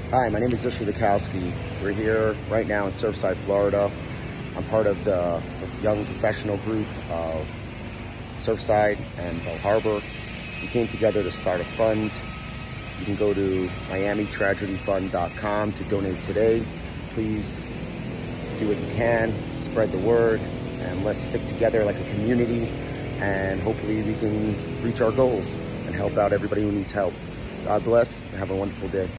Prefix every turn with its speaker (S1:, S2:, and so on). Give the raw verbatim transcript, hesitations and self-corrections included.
S1: Hi, my name is Zisha Dukowski. We're here right now in Surfside, Florida. I'm part of the young professional group of Surfside and Bell Harbor. We came together to start a fund. You can go to miami tragedy fund dot com to donate today. Please do what you can, spread the word, and let's stick together like a community, and hopefully we can reach our goals and help out everybody who needs help. God bless and have a wonderful day.